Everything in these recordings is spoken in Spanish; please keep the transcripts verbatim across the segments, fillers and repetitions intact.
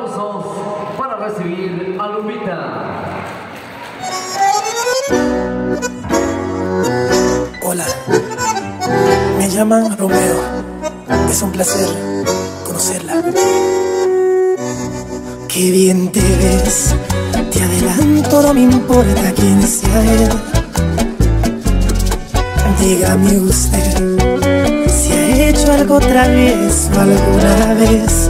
aplausos para recibir a Lupita. Hola, me llaman Romeo. Es un placer conocerla. Qué bien te ves, te adelanto, no me importa quién sea él. Dígame usted si ha hecho algo otra vez o alguna vez.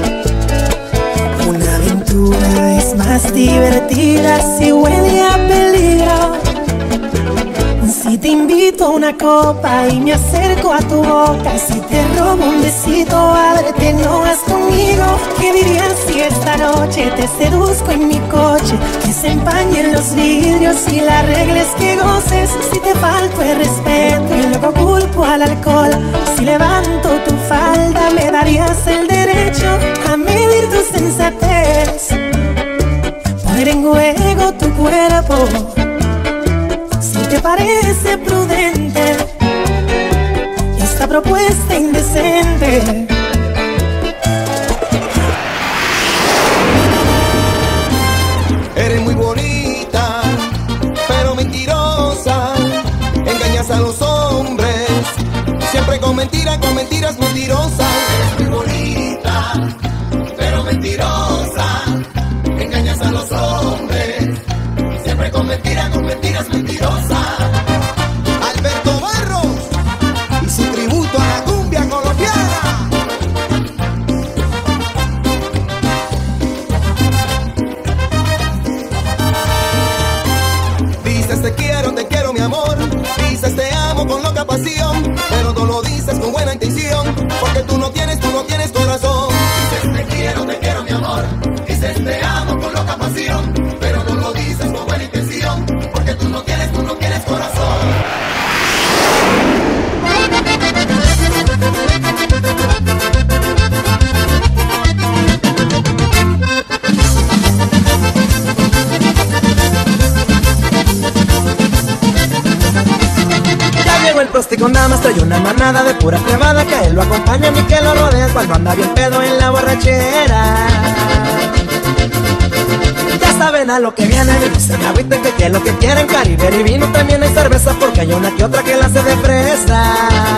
Una aventura es más divertida si huele a peligro. Si te invito a una copa y me acerco a tu boca, si te robo un besito, ábrete, no vas conmigo. ¿Qué dirías si esta noche te seduzco en mi coche? Que se empañen los vidrios y las reglas que goces. Si te falto el respeto y luego culpo al alcohol, si levanto tu falda me darías el derecho a medir tu sensatez, poner en juego tu cuerpo. ¿Te parece prudente esta propuesta indecente? Eres muy bonita, pero mentirosa. Engañas a los hombres, siempre con mentiras, con mentiras mentirosas. Eres muy bonita, pero mentirosa. Engañas a los hombres, siempre con mentiras, con mentiras mentirosas. Alberto Barros y su tributo a la cumbia colombiana. Dices te quiero, te quiero mi amor. Dices te amo con loca pasión, pero no lo dices con buena intención, porque tú no tienes, tú no tienes corazón. Dices te quiero, te quiero mi amor. Dices te amo con loca pasión, pero no lo dices con buena intención, porque tú no tienes, tú no tienes corazón. Ya llegó el prosti con damas, trae una manada de pura cebada, que él lo acompaña ni que lo rodea cuando anda bien pedo en la borrachera. Ya saben a lo que viene, y no se me agüiten que, que es lo que quieren. Caribe y vino, también hay cerveza, porque hay una que otra que la hace de fresa.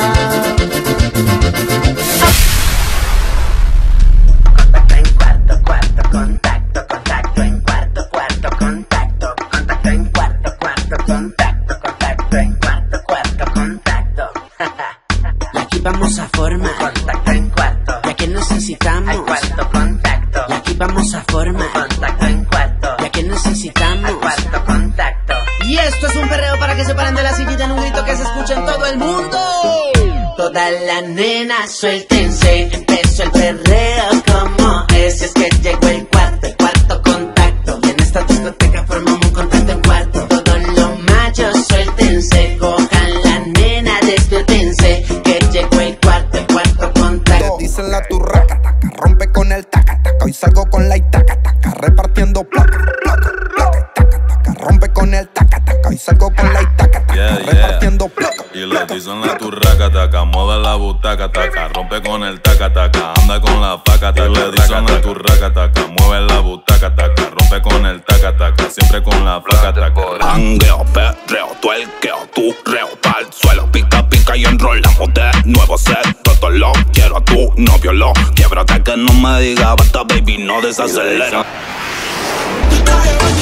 Contacto en cuarto, cuarto, contacto, contacto en cuarto, cuarto, contacto, contacto en cuarto, cuarto, contacto, contacto en cuarto, cuarto, contacto. Y aquí vamos a formar contacto en cuarto, ya que necesitamos cuarto, contacto. Y aquí vamos a formar contacto en cuarto, ya que necesitamos cuarto, contacto. Y esto es un perreo para que se paren de la sillita en un grito que se escuche en todo el mundo. Todas las nenas suéltense, empezó el perreo como es. Y es que llegó el cuarto, el cuarto contacto. Y en esta discoteca formamos un contacto en cuarto. Todos los machos suéltense, cojan la nena, despiértense, que llegó el cuarto, el cuarto contacto. Te dicen la turraca, taca, rompe con el taca, taca. Hoy salgo con la itaca, taca, repartiendo placa, placa, placa, taca, taca. Rompe con el taca, taca. Hoy salgo con la itaca, taca, yeah, repartiendo yeah. placa. Y le dicen la turraca, taca, mueve la butaca, taca, rompe con el taca, taca, anda con la faca, taca. Y le dicen la turraca, taca, mueve la butaca, taca, rompe con el taca, taca, siempre con la flaca, taca. Hangueo, perreo, tuerqueo, turreo, pa'l suelo, pica, pica y enrolamos de nuevo set. Todo lo quiero a tu novio, lo quiebro hasta que no me diga basta, baby, no desacelera.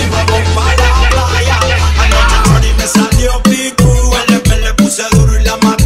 Me salió pico, el le puse duro y la maté.